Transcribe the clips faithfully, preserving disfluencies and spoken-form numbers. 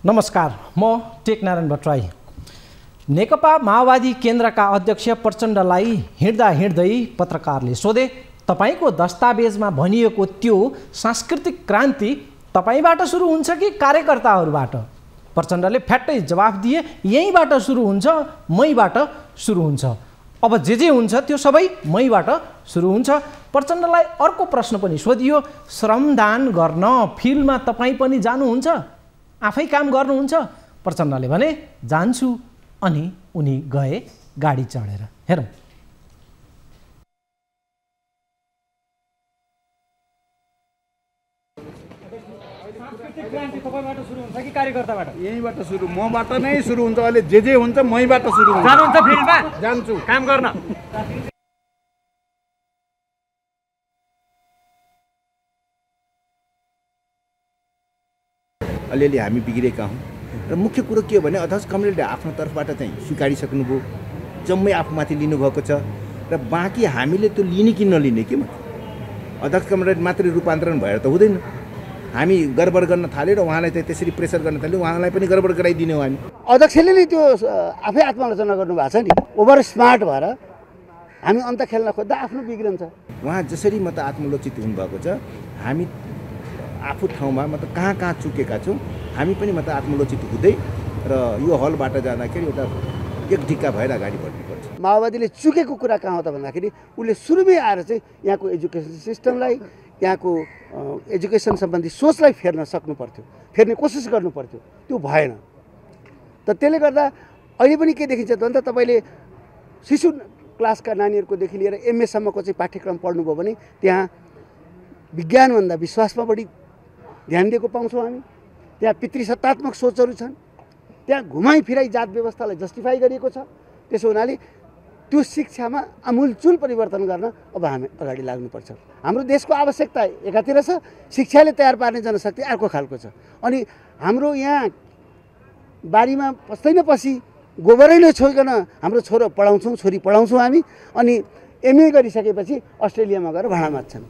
नमस्कार, म टेकनारायण भट्टराई। नेकपा माओवादी केन्द्रका अध्यक्ष प्रचण्डलाई हिँड्दा हिँड्दै पत्रकारले सोधे, तपाईको दस्तावेजमा भनिएको त्यो सांस्कृतिक क्रान्ति तपाईबाट सुरु हुन्छ कि कार्यकर्ताहरूबाट? प्रचण्डले फ्याट्टै जवाफ दिए, यहीँबाट सुरु हुन्छ, मैबाट सुरु हुन्छ। अब जे जे हुन्छ त्यो सबै मैबाट सुरु हुन्छ। प्रचण्डलाई अर्को प्रश्न पनि सोधियो, श्रमदान गर्न फिल्डमा तपाईँ पनि जानुहुन्छ, आफै काम गर्नुहुन्छ? प्रचण्डले भने, जान्छु। अनि उनी गए गाडी चढेर। हेरौँ। सांस्कृतिक क्रान्ति तपाईबाट सुरु हुन्छ कि कार्यकर्ताबाट? यहीँबाट सुरु, मबाट नै सुरु हुन्छ। अहिले जे जे हुन्छ मैबाट सुरु हुन्छ। जानुहुन्छ फिल्डमा? जान्छु काम गर्न। अलिअलि हामी बिग्रेका हौँ र मुख्य कुरो के हो भने अध्यक्ष कमरेडले आफ्नो तर्फबाट चाहिँ स्वीकारिसक्नुभयो, जम्मै आफूमाथि लिनुभएको छ र बाँकी हामीले त्यो लिने कि नलिने के मतलब? अध्यक्ष कमरेड मात्रै रूपान्तरण भएर त हुँदैन। हामी गडबड गर्न थाल्यो र उहाँलाई चाहिँ त्यसरी प्रेसर गर्न थाल्यो, उहाँलाई पनि गडबड गराइदिने हो हामी। अध्यक्षले नै त्यो आफै आत्मालोचना गर्नुभएको छ नि, ओभर स्मार्ट भएर हामी अन्त खेल्न खोज्दा आफ्नो बिग्रन्छ। उहाँ जसरी म त आत्मलोचित हुनुभएको छ, हामी आफू ठाउँमा मतलब कहाँ कहाँ चुकेका छौँ, हामी पनि मतलब आत्मलोचित हुँदै र यो हलबाट जाँदाखेरि एउटा एक ढिक्का भएर अगाडि बढ्नुपर्छ। माओवादीले चुकेको कुरा कहाँ हो त भन्दाखेरि उसले सुरुमै आएर चाहिँ यहाँको एजुकेसन सिस्टमलाई, यहाँको एजुकेसन सम्बन्धी सोचलाई फेर्न सक्नु पर्थ्यो, फेर्ने कोसिस गर्नु पर्थ्यो। त्यो भएन। त त्यसले गर्दा अहिले पनि के देखिन्छ त भन्दा तपाईँले शिशु क्लासका नानीहरूकोदेखि लिएर एमएसम्मको चाहिँ पाठ्यक्रम पढ्नुभयो भने त्यहाँ विज्ञानभन्दा विश्वासमा बढी ध्यान दिएको पाउँछौँ हामी। त्यहाँ पितृसत्तात्मक सोचहरू छन्, त्यहाँ घुमाइ फिराइ जात व्यवस्थालाई जस्टिफाई गरिएको छ। त्यसो हुनाले त्यो शिक्षामा आमूलचूल परिवर्तन गर्न अब हामी अगाडि लाग्नुपर्छ। हाम्रो देशको आवश्यकता एकातिर छ, शिक्षाले तयार पार्ने जनशक्ति अर्को खालको छ। अनि हाम्रो यहाँ बारीमा पस्दै नपसी गोबरै नै छोइकन हाम्रो छोरो पढाउँछौँ, छोरी पढाउँछौँ हामी। अनि एमए गरिसकेपछि अस्ट्रेलियामा गएर भाँडा माझ्छन्।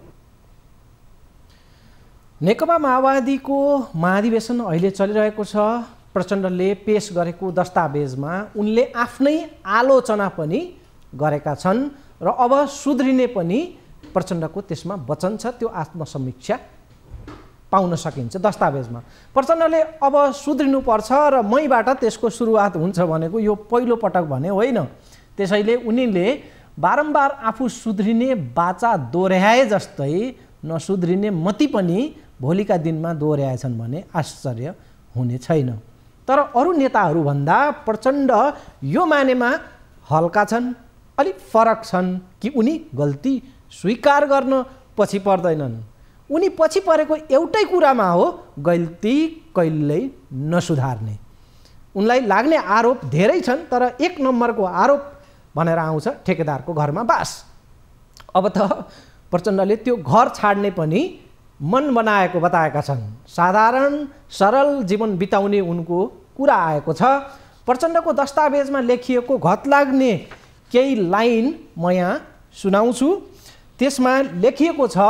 नेकपा माओवादीको महाधिवेशन अहिले चलिरहेको छ। प्रचण्डले पेश गरेको दस्तावेजमा उनले आफ्नै आलोचना पनि गरेका छन् र अब सुध्रिने पनि प्रचण्डको त्यसमा वचन छ। त्यो आत्मसमीक्षा पाउन सकिन्छ दस्तावेजमा। प्रचण्डले अब सुध्रिनुपर्छ र मैबाट त्यसको सुरुवात हुन्छ भनेको यो पहिलो पटक भने होइन। त्यसैले उनीले बारम्बार आफू सुध्रिने बाचा दोहोऱ्याए जस्तै नसुध्रिने मती पनि भोलिका दिनमा दोहोऱ्याएछन् भने आश्चर्य हुने छैन। तर अरू नेताहरूभन्दा प्रचण्ड यो मानेमा हल्का छन्, अलिक फरक छन् कि उनी गल्ती स्वीकार गर्न पछि पर्दैनन्। उनी पछि परेको एउटै कुरामा हो, गल्ती कहिल्यै नसुधार्ने। उनलाई लाग्ने आरोप धेरै छन्, तर एक नम्बरको आरोप भनेर आउँछ ठेकेदारको घरमा बास। अब त प्रचण्डले त्यो घर छाड्ने पनि मन बनाएको बताएका छन्। साधारण सरल जीवन बिताउने उनको कुरा आएको छ। प्रचण्डको दस्तावेजमा लेखिएको घत लाग्ने केही लाइन म यहाँ सुनाउँछु। त्यसमा लेखिएको छ,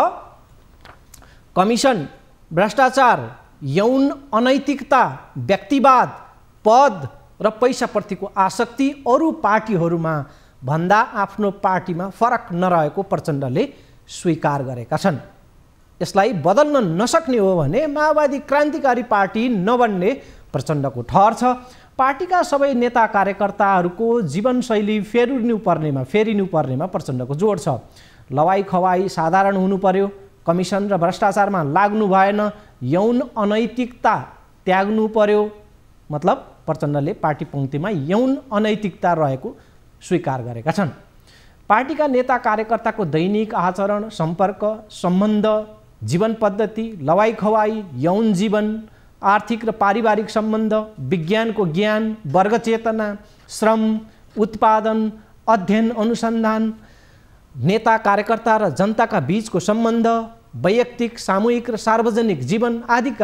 कमिसन, भ्रष्टाचार, यौन अनैतिकता, व्यक्तिवाद, पद र पैसाप्रतिको आसक्ति अरू पार्टीहरूमा भन्दा आफ्नो पार्टीमा फरक नरहेको प्रचण्डले स्वीकार गरेका छन्। यसलाई बदल्न नसक्ने हो भने माओवादी क्रान्तिकारी पार्टी नबन्ने प्रचण्डको ठहर छ। पार्टीका सबै नेता कार्यकर्ताहरूको जीवनशैली फेरिनु पर्नेमा फेरिनु पर्नेमा प्रचण्डको जोड छ। लवाई खवाई साधारण हुनु पर्यो, कमिसन र भ्रष्टाचारमा लाग्नु भएन, यौन अनैतिकता त्याग्नु पर्यो। मतलब प्रचण्डले पार्टी पङ्क्तिमा यौन अनैतिकता रहेको स्वीकार गरेका छन्। पार्टीका नेता कार्यकर्ताको दैनिक आचरण, सम्पर्क, सम्बन्ध, जीवन पद्धति, लवाई खवाई, यौन जीवन, आर्थिक र पारिवारिक सम्बन्ध, विज्ञानको ज्ञान, वर्ग चेतना, श्रम, उत्पादन, अध्ययन अनुसन्धान, नेता कार्यकर्ता र जनताका बीचको सम्बन्ध, वैयक्तिक, सामूहिक र सार्वजनिक जीवन आदिका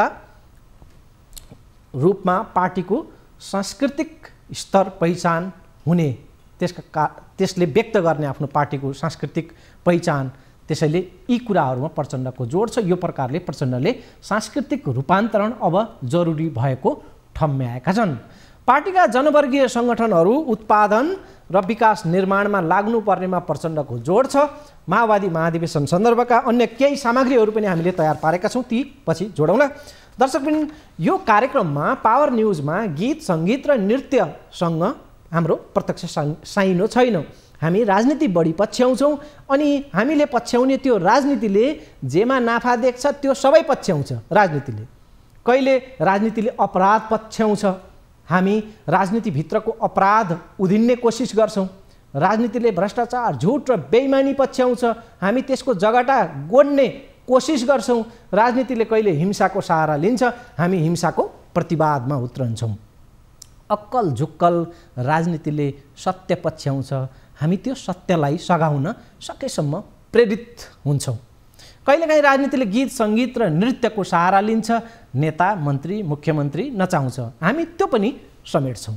रूपमा पार्टीको सांस्कृतिक स्तर पहिचान हुने, त्यसका का त्यसले व्यक्त गर्ने आफ्नो पार्टीको सांस्कृतिक पहिचान। त्यसैले यी कुराहरूमा प्रचण्डको जोड छ। यो प्रकारले प्रचण्डले सांस्कृतिक रूपान्तरण अब जरुरी भएको ठम्म्याएका छन्। पार्टीका जनवर्गीय सङ्गठनहरू उत्पादन र विकास निर्माणमा लाग्नुपर्नेमा प्रचण्डको जोड छ। माओवादी महाधिवेशन सन्दर्भका अन्य केही सामग्रीहरू पनि हामीले तयार पारेका छौँ, ती पछि जोडौँला। दर्शकवृन्द, यो कार्यक्रममा पावर न्युजमा गीत सङ्गीत र नृत्यसँग हाम्रो प्रत्यक्ष साइनो छैन। हामी राजनीति बढी पछ्याउँछौँ अनि हामीले पछ्याउने त्यो राजनीतिले जेमा नाफा देख्छ त्यो सबै पछ्याउँछ राजनीतिले। कहिले राजनीतिले अपराध पछ्याउँछ, हामी राजनीतिभित्रको अपराध उधिन्ने कोसिस गर्छौँ। राजनीतिले भ्रष्टाचार, झुट र बेइमानी पछ्याउँछ, हामी त्यसको जगटा गोड्ने कोसिस गर्छौँ। राजनीतिले कहिले हिंसाको सहारा लिन्छ, हामी हिंसाको प्रतिवादमा उत्रन्छौँ। अक्कल झुक्कल राजनीतिले सत्य पछ्याउँछ, हामी त्यो सत्यलाई सघाउन सकेसम्म प्रेरित हुन्छौँ। कहिलेकाहीँ राजनीतिले गीत सङ्गीत र नृत्यको सहारा लिन्छ, नेता मन्त्री मुख्यमन्त्री नचाउँछ, हामी त्यो पनि समेट्छौँ।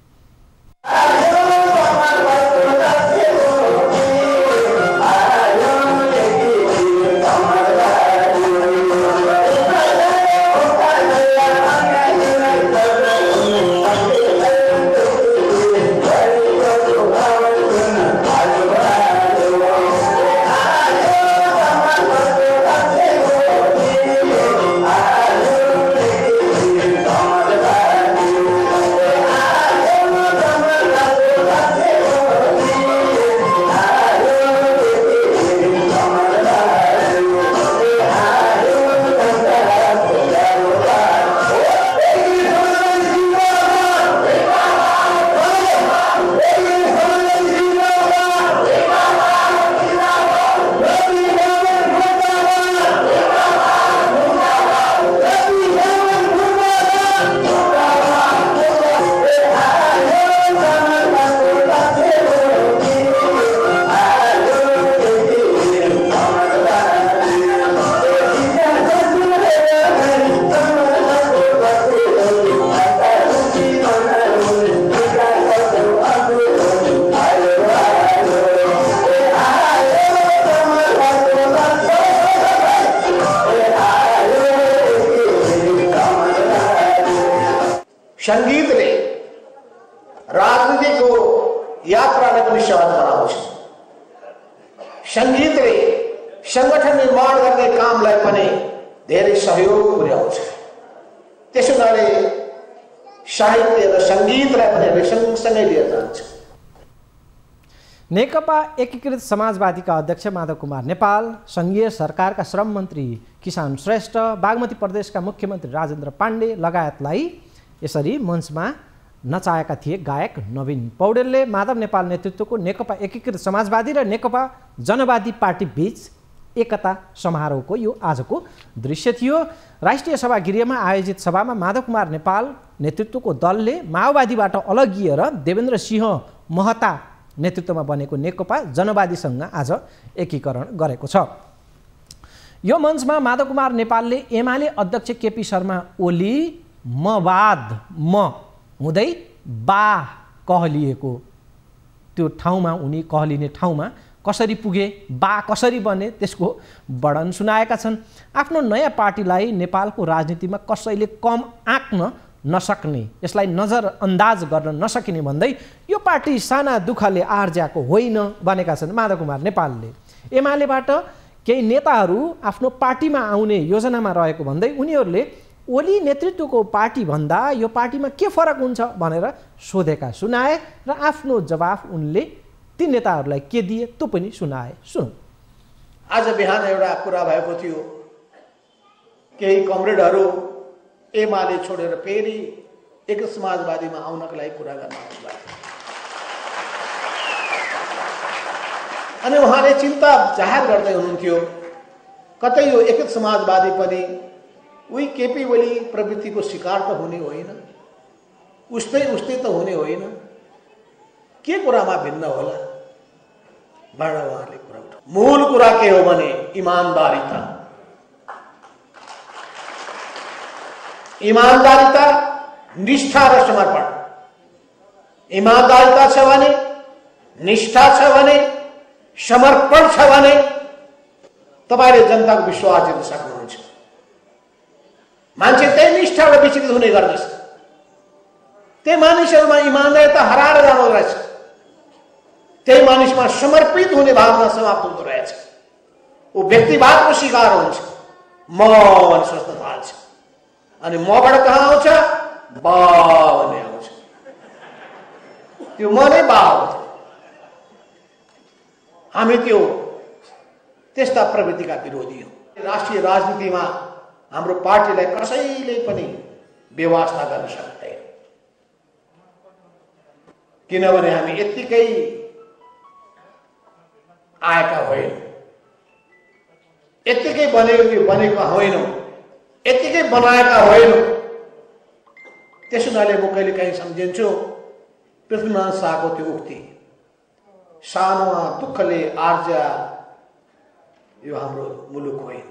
सङ्गीतले राजनीतिको यात्रालाई पनि सहज बनाउँछ। सङ्गीतले सङ्गठन निर्माण गर्ने कामलाई पनि धेरै सहयोग पुर्याउँछ। त्यसो हुनाले साहित्य र सङ्गीतलाई पनि हामी सँगसँगै लिएर जान्छ। नेकपा एकीकृत समाजवादीका अध्यक्ष माधव कुमार नेपाल, सङ्घीय सरकारका श्रम मन्त्री किसान श्रेष्ठ, बागमती प्रदेशका मुख्यमन्त्री राजेन्द्र पाण्डे लगायतलाई यसरी मञ्चमा नचाएका थिए गायक नवीन पौडेलले। माधव नेपाल नेतृत्वको नेकपा एकीकृत समाजवादी र नेकपा जनवादी पार्टी बीच एकता समारोहको यो आजको दृश्य थियो। राष्ट्रिय सभा गृहमा आयोजित सभामा माधव कुमार नेपाल नेतृत्वको दलले माओवादीबाट अलगिएर देवेन्द्र सिंह महता नेतृत्वमा बनेको नेकपा जनवादीसँग आज एकीकरण गरेको छ। यो मञ्चमा माधव कुमार नेपालले एमाले अध्यक्ष केपी शर्मा ओली मवाद म हुँदै बा कहलिएको त्यो ठाउँमा, उनी कहलिने ठाउँमा कसरी पुगे, बा कसरी बने, त्यसको वर्णन सुनाएका छन्। आफ्नो नयाँ पार्टीलाई नेपालको राजनीतिमा कसैले कम आँक्न नसक्ने, यसलाई नजरअन्दाज गर्न नसकिने भन्दै यो पार्टी साना दुःखले आर्ज्याको होइन भनेका छन् माधव कुमार नेपालले। एमालेबाट केही नेताहरू आफ्नो पार्टीमा आउने योजनामा रहेको भन्दै उनीहरूले ओली नेतृत्वको पार्टी भन्दा यो पार्टीमा के फरक हुन्छ भनेर सोधेका सुनाए र आफ्नो जवाफ उनले ती नेताहरूलाई के दिए त्यो पनि सुनाए। सुनौँ। आज बिहान एउटा कुरा भएको थियो, केही कमरेडहरू एमाले छोडेर फेरि एक समाजवादीमा आउनको लागि कुरा गर्न आउनुभयो अनि उहाँले चिन्ता जाहेर गर्दै हुनुहुन्थ्यो, कतै यो एक समाजवादी पनि उही केपी ओली प्रवृत्तिको शिकार त हुने होइन, उस्तै उस्तै त हुने होइन, के कुरामा भिन्न होला भनेर उहाँले कुरा उठाउनु। मूल कुरा के हो भने इमानदारिता। इमानदारिता, निष्ठा र समर्पण। इमानदारिता छ भने, निष्ठा छ भने, समर्पण छ भने तपाईले जनताको विश्वास जित्न सक्नुहुन्छ। मान्छे त्यही निष्ठाबाट विचलित हुने गर्दछ। त्यही मानिसहरूमा इमानदारिता हराएर जाँदो रहेछ। त्यही मानिसमा समर्पित हुने भावना समाप्त हुँदो रहेछ। ऊ व्यक्तिवादको शिकार हुन्छ, म भन्ने सोच्न थाल्छ। अनि मबाट कहाँ आउँछ? बा भन्ने आउँछ। त्यो म नै बा हो। हामी त्यो त्यस्ता प्रवृत्तिका विरोधी हौँ। राष्ट्रिय राजनीतिमा हाम्रो पार्टीलाई कसैले पनि व्यवस्था गर्न सक्दैन, किनभने हामी यत्तिकै आएका होइनौँ, यत्तिकै बनेको बनेका होइनौँ, यत्तिकै बनाएका होइनौँ। त्यसो हुनाले म कहिले काहीँ सम्झिन्छु पृथ्वीनारायण शाहको त्यो उक्ति, सानोमा दुःखले आर्जा यो हाम्रो मुलुक होइन।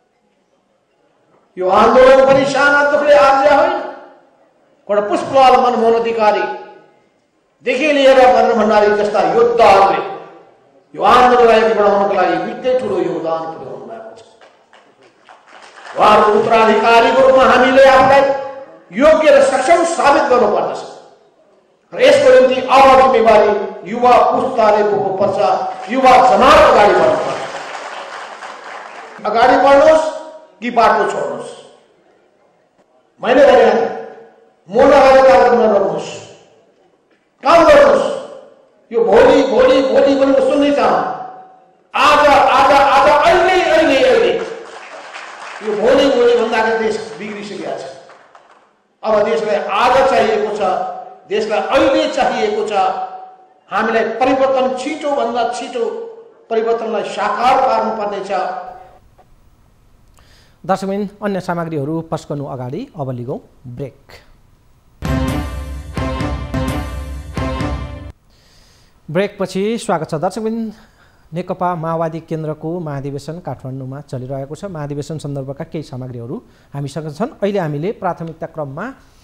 यो आन्दोलन पनि साना दुःखले आर्जा होइन। एउटा पुष्पलाल मनमोहन अधिकारी देखि लिएर कर्ण भण्डारी जस्ता योद्धाहरूले यो आन्दोलनलाई अघि बढाउनको लागि निकै ठुलो योगदान पुर्याउनु भएको छ। उहाँहरूको उत्तराधिकारीको रूपमा हामीले आफूलाई योग्य र सक्षम साबित गर्नुपर्दछ र यसको निम्ति अब जिम्मेवारी युवा पुस्ताले बोक्नुपर्छ। युवा समाज अगाडि बढ्नुपर्छ। अगाडि बढ्नुहोस् कि बाटो छोड्नुहोस्। मैले भने म लगाएर कार्यक्रम नगर्नुहोस्, काम गर्नुहोस्। यो भोलि भोलि भोलि भोलि म सुन्नै चाहन्छु। आज आज आज अहिले अहिले अहिले यो भोलि भोलि भन्दाखेरि देश बिग्रिसकेको छ। अब देशलाई आज चाहिएको छ, देशलाई अहिले चाहिएको छ। हामीलाई परिवर्तन छिटो भन्दा छिटो परिवर्तनलाई साकार पार्नुपर्नेछ। दर्शकबिन, अन्य सामग्रीहरू पस्कनु अगाडि अब लिगौँ ब्रेक। ब्रेकपछि स्वागत छ दर्शकबिन। नेकपा माओवादी केन्द्रको महाधिवेशन काठमाडौँमा चलिरहेको छ। महाधिवेशन सन्दर्भका केही सामग्रीहरू हामीसँग छन्। अहिले हामीले प्राथमिकता क्रममा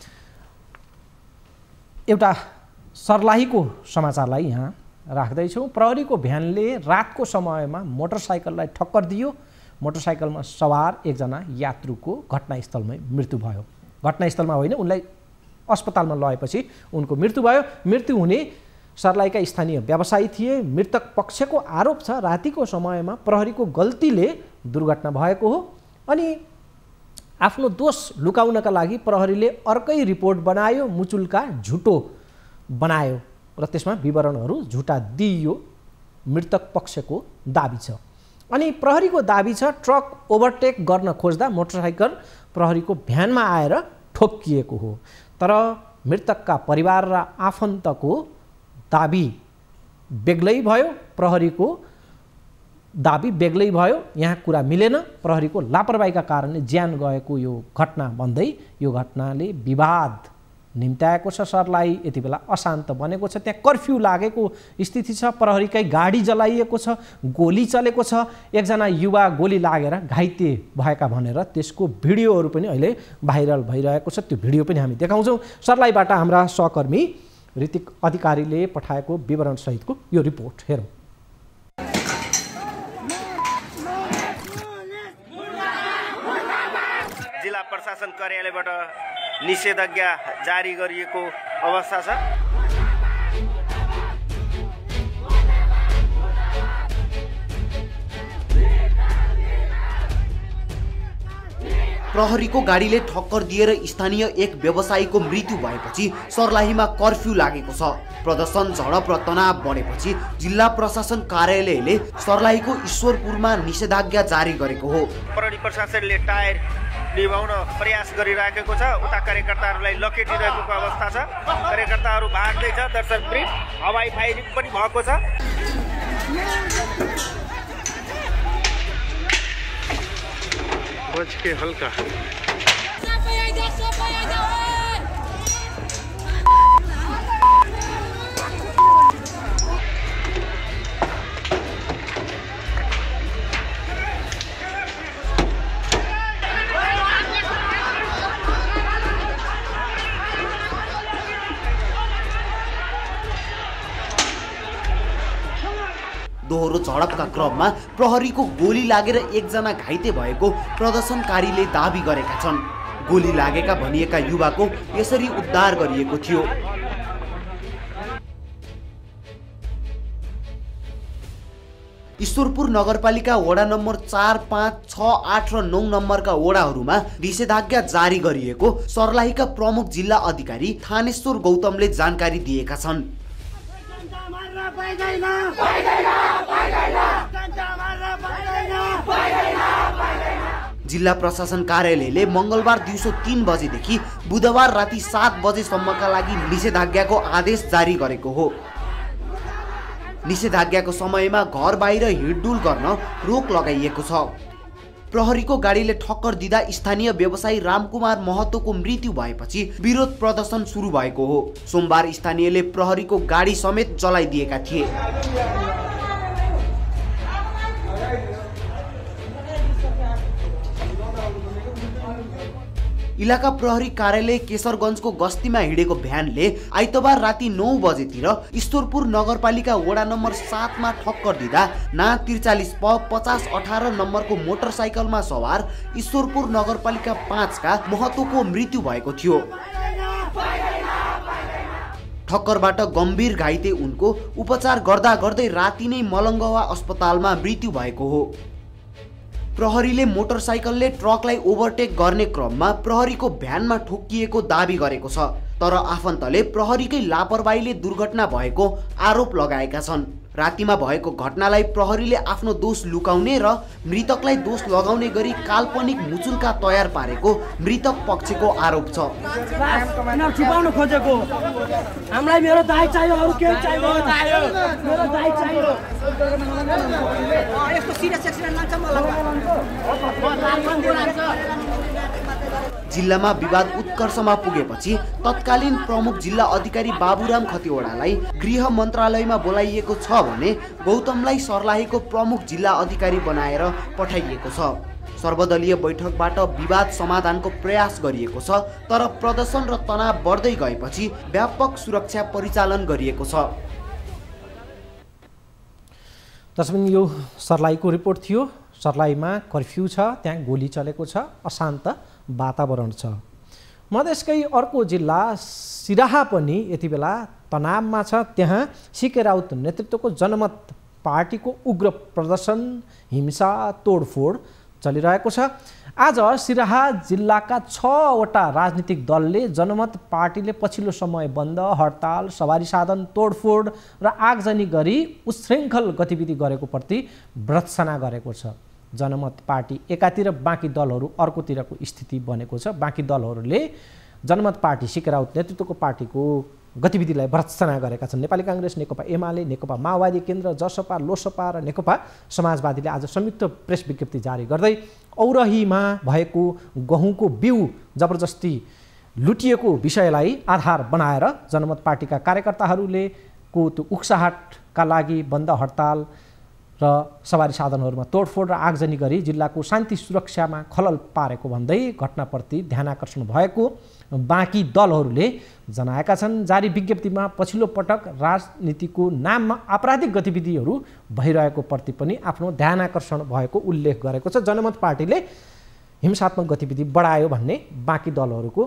एउटा सर्लाहीको समाचारलाई यहाँ राख्दैछौँ। प्रहरीको भ्यानले रातको समयमा मोटरसाइकललाई ठक्कर दियो। मोटरसाइकलमा सवार एकजना यात्रुको घटनास्थलमै मृत्यु भयो। घटनास्थलमा होइन, उनलाई अस्पतालमा लगेपछि उनको मृत्यु भयो। मृत्यु हुने सर्लाहीका स्थानीय व्यवसायी थिए। मृतक पक्षको आरोप छ रातिको समयमा प्रहरीको गल्तीले दुर्घटना भएको हो। अनि आफ्नो दोष लुकाउनका लागि प्रहरीले अर्कै रिपोर्ट बनायो, मुचुल्का झुटो बनायो र त्यसमा विवरणहरू झुटा दिइयो, मृतक पक्षको दाबी छ। अनि प्रहरीको दाबी छ ट्रक ओभरटेक गर्न खोज्दा मोटरसाइकल प्रहरीको भ्यानमा आएर ठोक्किएको हो। तर मृतकका परिवार र आफन्तको दाबी बेग्लै भयो, प्रहरीको दाबी बेग्लै भयो। यहाँ कुरा मिलेन। प्रहरीको लापरवाहीका कारणले ज्यान गएको यो घटना भन्दै यो घटनाले विवाद निम्त्याएको छ। सर्लाही यति बेला अशान्त बनेको छ। त्यहाँ कर्फ्यू लागेको स्थिति छ। प्रहरीकै गाडी जलाइएको छ, गोली चलेको छ। एकजना युवा गोली लागेर घाइते भएका भनेर त्यसको भिडियोहरू पनि अहिले भाइरल भइरहेको छ। त्यो भिडियो पनि हामी देखाउँछौँ। सर्लाहीबाट हाम्रा सहकर्मी ऋतिक अधिकारीले पठाएको विवरणसहितको यो रिपोर्ट हेरौँ। जिल्ला प्रशासन कार्यालयबाट निषेधाज्ञा जारी गरिएको अवस्था छ। प्रहरीको गाडीले ठक्कर दिएर स्थानीय एक व्यवसायीको मृत्यु भएपछि सर्लाहीमा कर्फ्यू लागेको छ। प्रदर्शन, झडप र तनाव बढेपछि जिल्ला प्रशासन कार्यालयले सर्लाहीको ईश्वरपुरमा निषेधाज्ञा जारी गरेको हो। प्रहरी प्रशासनले टायर निभाउन प्रयास गरिराखेको छ। उता कार्यकर्ताहरूलाई लकेटिरहेको अवस्था छ। कार्यकर्ताहरू भाग्दैछ। दर्शकवृन्द, हवाई फायरिङ पनि भएको छ। बच के हल्का दोहोरो झडपका क्रममा प्रहरीको गोली लागेर एकजना घाइते भएको प्रदर्शनकारीले दाबी गरेका छन्। गोली लागेका भनिएका युवाको यसरी उद्धार गरिएको थियो। ईश्वरपुर नगरपालिका वडा नम्बर चार, पाँच, छ, आठ र नौ नम्बरका वडाहरूमा निषेधाज्ञा जारी गरिएको सर्लाहीका प्रमुख जिल्ला अधिकारी थानेश्वर गौतमले जानकारी दिएका छन्। जिल्ला प्रशासन कार्यालयले मंगलबार दिउँसो तीन बजेदेखि बुधबार राति सात बजेसम्मका लागि निषेधाज्ञाको आदेश जारी गरेको हो। निषेधाज्ञाको समयमा घर बाहिर हिँडडुल गर्न रोक लगाइएको छ। प्रहरीको गाडीले ठक्कर दिँदा स्थानीय व्यवसायी रामकुमार महतोको मृत्यु भएपछि विरोध प्रदर्शन सुरु भएको हो। सोमबार स्थानीयले प्रहरीको गाडी समेत जलाइदिएका थिए। इलाका प्रहरी कार्यालय केशरगञ्जको गस्तीमा हिँडेको भ्यानले आइतबार राति नौ बजेतिर ईश्वरपुर नगरपालिका वडा नम्बर सातमा ठक्कर दिँदा ना त्रिचालिस प पचास अठार नम्बरको मोटरसाइकलमा सवार ईश्वरपुर नगरपालिका पाँचका महतोको मृत्यु भएको थियो। ठक्करबाट गम्भीर घाइते उनको उपचार गर्दा गर्दै राति नै मलङ्गवा अस्पतालमा मृत्यु भएको हो। प्रहरीले मोटरसाइकलले ट्रकलाई ओभरटेक गर्ने क्रममा प्रहरीको भ्यानमा ठोक्किएको दाबी गरेको छ, तर आफन्तले प्रहरीकै लापरवाहीले दुर्घटना भएको आरोप लगाएका छन्। रातिमा भएको घटनालाई प्रहरीले आफ्नो दोष लुकाउने र मृतकलाई दोष लगाउने गरी काल्पनिक मुचुल्का तयार पारेको मृतक पक्षको आरोप छ। छुपाउन खोजेको हामीलाई मेरो दाइ चाहियो, अरु केही चाहिदैन, मेरो दाइ चाहियो। यस्तो सिरियस एक्सिडेन्ट लाग्छ मलाई। जिल्लामा विवाद उत्कर्षमा पुगेपछि तत्कालीन प्रमुख जिल्ला अधिकारी बाबुराम खतिवडालाई गृह मन्त्रालयमा बोलाइएको छ भने गौतमलाई सर्लाहीको प्रमुख जिल्ला अधिकारी बनाएर पठाइएको छ। सर्वदलीय बैठकबाट विवाद समाधानको प्रयास गरिएको छ, तर प्रदर्शन र तनाव बढ्दै गएपछि व्यापक सुरक्षा परिचालन गरिएको छ। दर्शक, यो सर्लाहीको रिपोर्ट थियो। सर्लाहीमा कर्फ्यू छ, त्यहाँ गोली चलेको छ, अशान्त वातावरण छ। मधेसकै अर्को जिल्ला सिराहा पनि यति बेला तनावमा छ। त्यहाँ सीके राउत नेतृत्वको जनमत पार्टीको उग्र प्रदर्शन, हिंसा, तोडफोड चलिरहेको छ। आज सिराहा जिल्लाका छवटा राजनीतिक दलले जनमत पार्टीले पछिल्लो समय बन्द, हडताल, सवारी साधन तोडफोड र आगजनी गरी उच्छृङ्खल गतिविधि गरेको प्रति भर्त्सना गरेको छ। जनमत पार्टी एकातिर, बाँकी दलहरू अर्कोतिरको स्थिति बनेको छ। बाँकी दलहरूले जनमत पार्टी सीके राउत नेतृत्वको पार्टीको गतिविधिलाई भर्त्सना गरेका छन्। नेपाली काङ्ग्रेस, नेकपा एमाले, नेकपा माओवादी केन्द्र, जसपा, लोसपा र नेकपा समाजवादीले आज संयुक्त प्रेस विज्ञप्ति जारी गर्दै औरहीमा भएको गहुँको बिउ जबरजस्ती लुटिएको विषयलाई आधार बनाएर जनमत पार्टीका कार्यकर्ताहरूले को त्यो उक्साहटका लागि बन्द, हडताल र सवारी साधनहरूमा तोडफोड र आगजनी गरी जिल्लाको शान्ति सुरक्षामा खलल पारेको भन्दै घटनाप्रति ध्यानाकर्षण भएको बाँकी दलहरूले जनाएका छन्। जारी विज्ञप्तिमा पछिल्लो पटक राजनीतिको नाममा आपराधिक गतिविधिहरू भइरहेको प्रति पनि आफ्नो ध्यानाकर्षण भएको उल्लेख गरेको छ। जनमत पार्टीले हिंसात्मक गतिविधि बढायो भन्ने बाँकी दलहरूको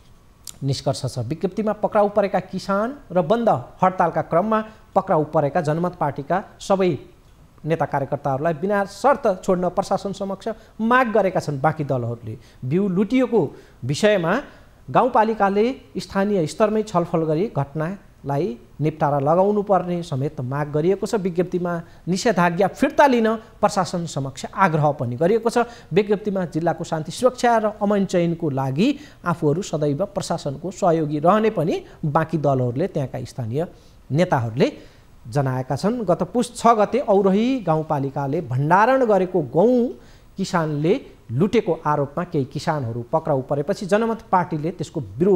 निष्कर्ष छ। विज्ञप्तिमा पक्राउ परेका किसान र बन्द हडतालका क्रममा पक्राउ परेका जनमत पार्टीका सबै नेता कार्यकर्ताहरूलाई बिना शर्त छोड्न प्रशासन समक्ष माग गरेका छन्। बाँकी दलहरूले बिउ लुटिएको विषयमा गाउँपालिकाले स्थानीय स्तरमै छलफल गरी घटनालाई निपटारा लगाउनु पर्ने समेत माग गरिएको छ। विज्ञप्तिमा निषेधाज्ञा फिर्ता लिन प्रशासन समक्ष आग्रह पनि गरिएको छ। विज्ञप्तिमा जिल्लाको शान्ति सुरक्षा र अमन चयनको लागि आफूहरू सदैव प्रशासनको सहयोगी रहने पनि बाँकी दलहरूले, त्यहाँका स्थानीय नेताहरूले जनाएका छन्। गत पुस छ गते औरही गाउँपालिकाले भण्डारण गरेको गहुँ किसानले लुटेको आरोपमा केही किसानहरू पक्राउ परेपछि जनमत पार्टीले त्यसको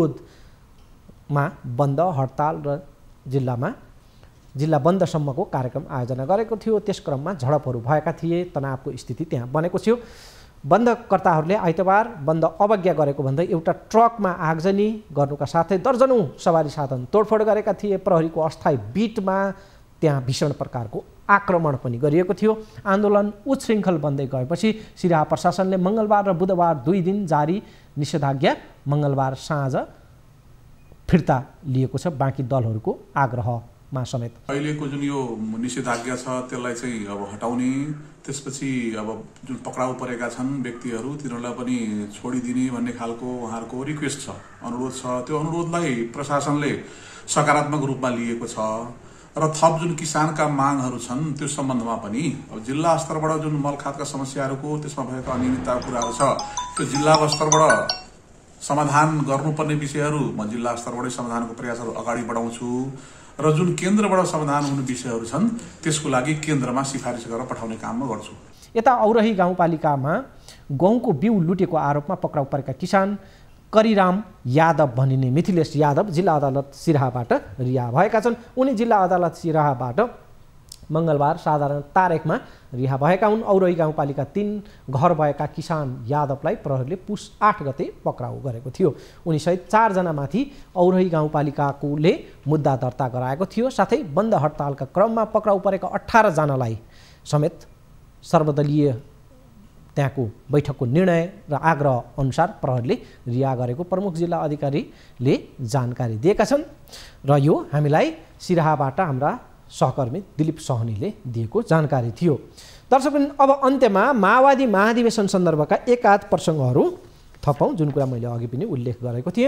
विरोधमा बन्द, हडताल र जिल्लामा जिल्ला बन्दसम्मको कार्यक्रम आयोजना गरेको थियो। त्यस क्रममा झडपहरू भएका थिए, तनावको स्थिति त्यहाँ बनेको थियो। बन्दकर्ताहरूले आइतबार बन्द अवज्ञा गरेको भन्दै एउटा ट्रकमा आगजनी गर्नुका साथै दर्जनौँ सवारी साधन तोडफोड गरेका थिए। प्रहरीको अस्थायी बिटमा त्यहाँ भीषण प्रकारको आक्रमण पनि गरिएको थियो। आन्दोलन उच्छृङ्खल बन्दै गएपछि सिराहा प्रशासनले मङ्गलबार र बुधबार दुई दिन जारी निषेधाज्ञा मङ्गलबार साँझ फिर्ता लिएको छ, बाँकी दलहरूको आग्रहमा समेत। अहिलेको जुन यो निषेधाज्ञा छ त्यसलाई चाहिँ अब हटाउने, त्यसपछि अब जुन पक्राउ परेका छन् व्यक्तिहरू तिनीहरूलाई पनि छोडिदिने भन्ने खालको उहाँहरूको रिक्वेस्ट छ, अनुरोध छ। त्यो अनुरोधलाई प्रशासनले सकारात्मक रूपमा लिएको छ र थप जुन किसानका मागहरू छन् त्यो सम्बन्धमा पनि अब जिल्ला स्तरबाट जुन मलखातका समस्याहरूको त्यसमा भएका अनियमितता कुराहरू छ त्यो जिल्ला स्तरबाट समाधान गर्नुपर्ने विषयहरू म जिल्ला स्तरबाटै समाधानको प्रयासहरू अगाडि बढाउँछु र जुन केन्द्रबाट समाधान हुने विषयहरू छन् त्यसको लागि केन्द्रमा सिफारिस गरेर पठाउने काम म गर्छु। यता औरही गाउँपालिकामा गहुँको बिउ लुटेको आरोपमा पक्राउ परेका किसान करिराम यादव भनिने मिथिलेश यादव जिल्ला अदालत सिराहाबाट रिहा भएका छन्। उनी जिल्ला अदालत सिराहाबाट मङ्गलबार साधारण तारिखमा रिहा भएका हुन्। औरही गाउँपालिका तीन घर भएका किसान यादवलाई प्रहरीले पुस आठ गते पक्राउ गरेको थियो। उनीसहित चारजनामाथि औरही गाउँपालिकाले मुद्दा दर्ता गराएको थियो। साथै बन्द हडतालका क्रममा पक्राउ परेका अठारजनालाई समेत सर्वदलीय त्यहाँको बैठकको निर्णय र आग्रह अनुसार प्रहरीले रिहा गरेको प्रमुख जिल्ला अधिकारीले जानकारी दिएका छन्। र यो हामीलाई सिराहाबाट हाम्रा सहकर्मी दिलीप सहनीले दिएको जानकारी थियो। दर्शकवृन्द, अब अन्त्यमा माओवादी महाधिवेशन सन्दर्भका एकाध प्रसङ्गहरू थपौँ, जुन कुरा मैले अघि पनि उल्लेख गरेको थिएँ।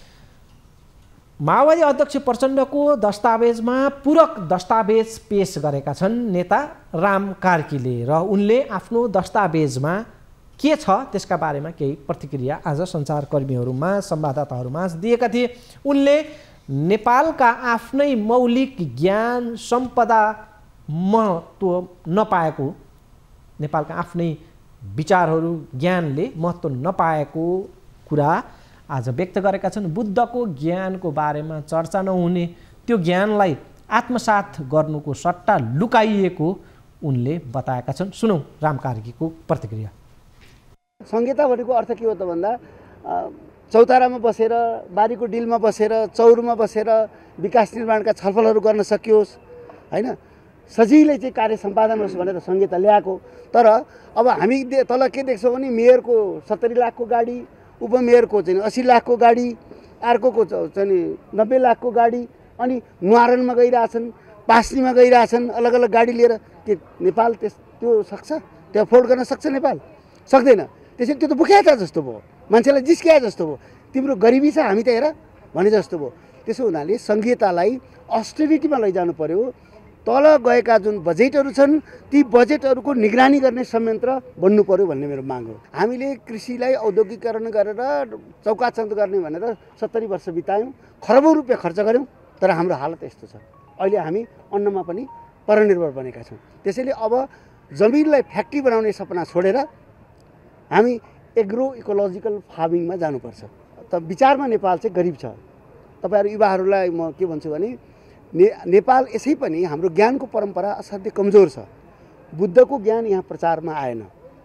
माओवादी अध्यक्ष प्रचण्डको दस्तावेजमा पूरक दस्तावेज पेश गरेका छन् नेता राम कार्कीले र उनले आफ्नो दस्तावेजमा के छ त्यसका बारेमा केही प्रतिक्रिया आज सञ्चारकर्मीहरूमा संवाददाताहरूमा दिएका थिए। उनले नेपालका आफ्नै मौलिक ज्ञान सम्पदा महत्त्व नपाएको, नेपालका आफ्नै विचारहरू ज्ञानले महत्त्व नपाएको कुरा आज व्यक्त गरेका छन्। बुद्धको ज्ञानको बारेमा चर्चा नहुने, त्यो ज्ञानलाई आत्मसात गर्नुको सट्टा लुकाइएको उनले बताएका छन्। सुनौ राम कार्कीको प्रतिक्रिया। संहिता भनेको अर्थ के हो त भन्दा चौतारामा बसेर, बारीको डिलमा बसेर, चौरमा बसेर विकास निर्माणका छलफलहरू गर्न सकियोस्, होइन, सजिलै चाहिँ कार्य सम्पादन होस् भनेर संहिता ल्याएको। तर अब हामी तल के देख्छौँ भने मेयरको सत्तरी लाखको गाडी, उपमेयरको चाहिँ अस्सी लाखको गाडी, अर्कोको चाहिँ नब्बे लाखको गाडी, अनि न्वारानमा गइरहेछन्, पास्नीमा गइरहेछन् अलग अलग गाडी लिएर। के नेपाल त्यस त्यो सक्छ? त्यो अफोर्ड गर्न सक्छ नेपाल? सक्दैन। त्यसैले त्यो त बुख्याता जस्तो भयो, मान्छेलाई जिस्क्या जस्तो भयो, तिम्रो गरिबी छ हामी त हेर भने जस्तो भयो। त्यसो हुनाले संहितालाई अस्टेरिटीमा लैजानु पर्यो। तल गएका जुन बजेटहरू छन् ती बजेटहरूको निगरानी गर्ने संयन्त्र बन्नु पर्यो भन्ने मेरो माग हो। हामीले कृषिलाई औद्योगिकरण गरेर चौकाचौध गर्ने भनेर सत्तरी वर्ष बितायौँ, खरबौँ रुपियाँ खर्च गऱ्यौँ, तर हाम्रो हालत यस्तो छ। अहिले हामी अन्नमा पनि परनिर्भर बनेका छौँ। त्यसैले अब जमिनलाई फ्याक्ट्री बनाउने सपना छोडेर हामी एग्रो इकोलोजिकल फार्मिङमा जानुपर्छ। त विचारमा नेपाल चाहिँ गरिब छ। तपाईँहरू युवाहरूलाई म के भन्छु भने ने नेपाल यसै पनि हाम्रो ज्ञानको परम्परा असाध्यै कमजोर छ। बुद्धको ज्ञान यहाँ प्रचारमा आएन,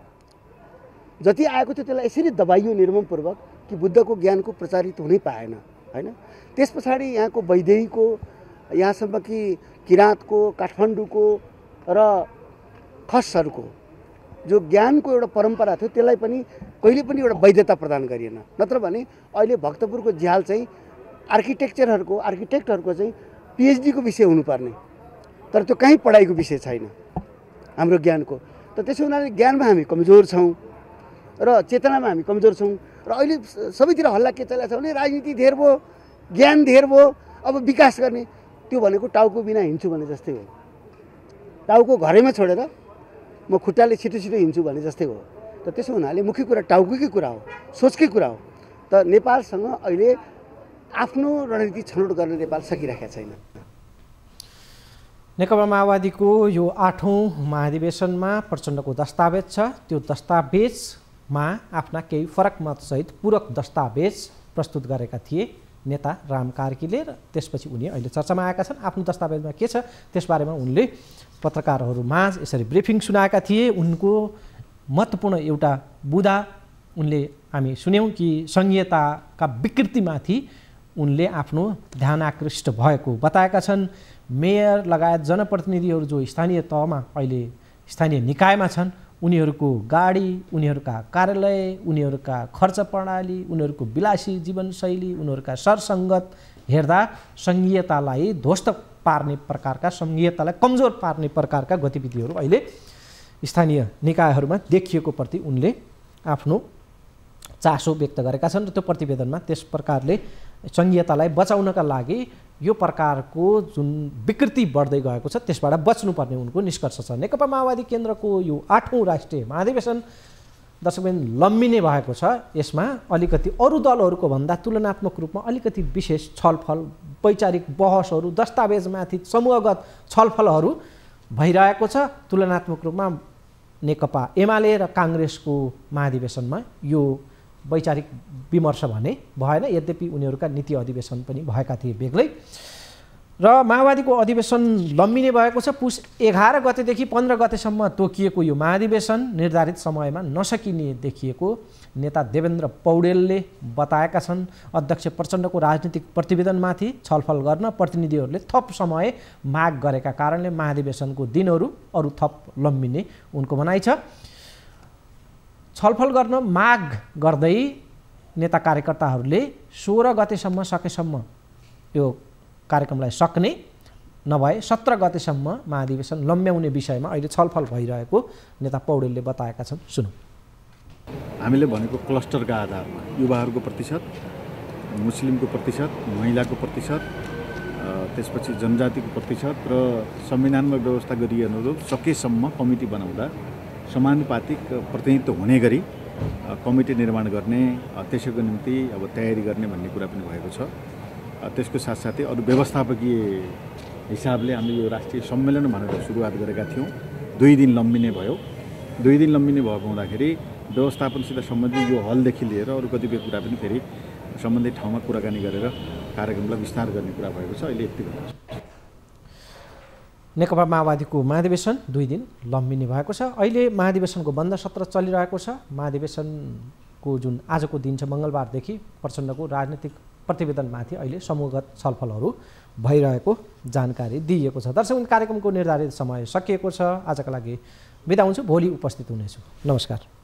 जति आएको थियो त्यसलाई यसरी दबाइयो निर्ममपूर्वक कि बुद्धको ज्ञानको प्रचारित हुनै पाएन, होइन। त्यस पछाडि यहाँको वैदेहीको, यहाँसम्म कि किराँतको, काठमाडौँको र खसहरूको जो ज्ञानको एउटा परम्परा थियो त्यसलाई पनि कहिले पनि एउटा वैधता प्रदान गरिएन। नत्र भने अहिले भक्तपुरको झ्याल चाहिँ आर्किटेक्चरहरूको आर्किटेक्टहरूको चाहिँ पिएचडीको विषय हुनुपर्ने, तर त्यो कहीँ पढाइको विषय छैन हाम्रो ज्ञानको। त त्यसो हुनाले ज्ञानमा हामी कमजोर छौँ र चेतनामा हामी कमजोर छौँ। र अहिले सबैतिर हल्ला के चलिरहेको छ भने राजनीति धेर भयो, ज्ञान धेर भयो, अब विकास गर्ने। त्यो भनेको टाउको बिना हिँड्छु भने जस्तै हो। टाउको घरैमा छोडेर म खुट्टाले छिटो छिटो हिँड्छु भने जस्तै हो। त त्यसो हुनाले मुख्य कुरा टाउकोकै कुरा हो, सोचकै कुरा हो। त नेपालसँग अहिले आफ्नो रणनीति छनौट गर्न नेपाल सकिरहेका छैन। नेकपा माओवादीको यो आठौँ महाधिवेशनमा प्रचण्डको दस्तावेज छ। त्यो दस्तावेजमा आफ्ना केही फरक मतसहित पूरक दस्तावेज प्रस्तुत गरेका थिए नेता राम कार्कीले, र त्यसपछि उनी अहिले चर्चामा आएका छन्। आफ्नो दस्तावेजमा के छ त्यसबारेमा उनले पत्रकारहरूमाझ यसरी ब्रिफिङ सुनाएका थिए। उनको महत्त्वपूर्ण एउटा बुँदा उनले हामी सुन्यौँ कि संहिताका विकृतिमाथि उनले आफ्नो ध्यान आकृष्ट भएको बताएका छन्। मेयर लगायत जनप्रतिनिधिहरू जो स्थानीय तहमा अहिले स्थानीय निकायमा छन् उनीहरूको गाडी, उनीहरूका कार्यालय, उनीहरूका खर्च प्रणाली, उनीहरूको विलासी जीवनशैली, उनीहरूका सरसङ्गत हेर्दा सङ्घीयतालाई ध्वस्त पार्ने प्रकारका, सङ्घीयतालाई कमजोर पार्ने प्रकारका गतिविधिहरू अहिले स्थानीय निकायहरूमा देखिएको प्रति उनले आफ्नो चासो व्यक्त गरेका छन्। र त्यो प्रतिवेदनमा त्यस प्रकारले सङ्घीयतालाई बचाउनका लागि यो प्रकारको जुन विकृति बढ्दै गएको छ त्यसबाट बच्नुपर्ने उनको निष्कर्ष छ। नेकपा माओवादी केन्द्रको यो आठौँ राष्ट्रिय महाधिवेशन दर्शकबिन लम्बिने भएको छ। यसमा अलिकति अरू दलहरूको भन्दा तुलनात्मक रूपमा अलिकति विशेष छलफल, वैचारिक बहसहरू, दस्तावेजमाथि समूहगत छलफलहरू भइरहेको छ। तुलनात्मक रूपमा नेकपा एमाले र काङ्ग्रेसको महाधिवेशनमा यो वैचारिक विमर्श भने भएन, यद्यपि उनीहरूका नीति अधिवेशन पनि भएका थिए बेग्लै। र माओवादीको अधिवेशन लम्बिने भएको छ। पुस एघार गतेदेखि पन्ध्र गतेसम्म तोकिएको यो महाधिवेशन निर्धारित समयमा नसकिने देखिएको नेता देवेन्द्र पौडेलले बताएका छन्। अध्यक्ष प्रचण्डको राजनीतिक प्रतिवेदनमाथि छलफल गर्न प्रतिनिधिहरूले थप समय माग गरेका कारणले महाधिवेशनको दिनहरू अरू थप लम्बिने उनको भनाइ छ। छलफल गर्न माग गर्दै नेता कार्यकर्ताहरूले सोह्र गतेसम्म सकेसम्म यो कार्यक्रमलाई सक्ने नभए सत्र गतेसम्म महाधिवेशन लम्ब्याउने विषयमा अहिले छलफल भइरहेको नेता पौडेलले बताएका छन्। सुनौँ। हामीले भनेको क्लस्टरका आधारमा युवाहरूको प्रतिशत, मुस्लिमको प्रतिशत, महिलाको प्रतिशत, त्यसपछि जनजातिको प्रतिशत र संविधानमा व्यवस्था गरिए अनुरूप सकेसम्म कमिटी बनाउँदा समानुपातिक प्रतिनिधित्व हुने गरी कमिटी निर्माण गर्ने, त्यसैको निम्ति अब तयारी गर्ने भन्ने कुरा पनि भएको छ। त्यसको साथसाथै अरू व्यवस्थापकीय हिसाबले हामीले यो राष्ट्रिय सम्मेलन भनेर सुरुवात गरेका थियौँ। दुई दिन लम्बिने भयो। दुई दिन लम्बिने भएको हुँदाखेरि व्यवस्थापनसित सम्बन्धित यो हलदेखि लिएर अरू कतिपय कुरा पनि फेरि सम्बन्धित ठाउँमा कुराकानी गरेर कार्यक्रमलाई विस्तार गर्ने कुरा भएको छ। अहिले यति भन्नु। नेकपा माओवादीको महाधिवेशन दुई दिन लम्बिने भएको छ। अहिले महाधिवेशनको बन्द सत्र चलिरहेको छ। महाधिवेशनको जुन आजको दिन छ मङ्गलबारदेखि प्रचण्डको राजनीतिक प्रतिवेदनमाथि अहिले समूहगत छलफलहरू भइरहेको जानकारी दिइएको छ। दर्शक, कार्यक्रमको निर्धारित समय सकिएको छ। आजका लागि बिदा हुन्छु। भोलि उपस्थित हुनेछु। नमस्कार।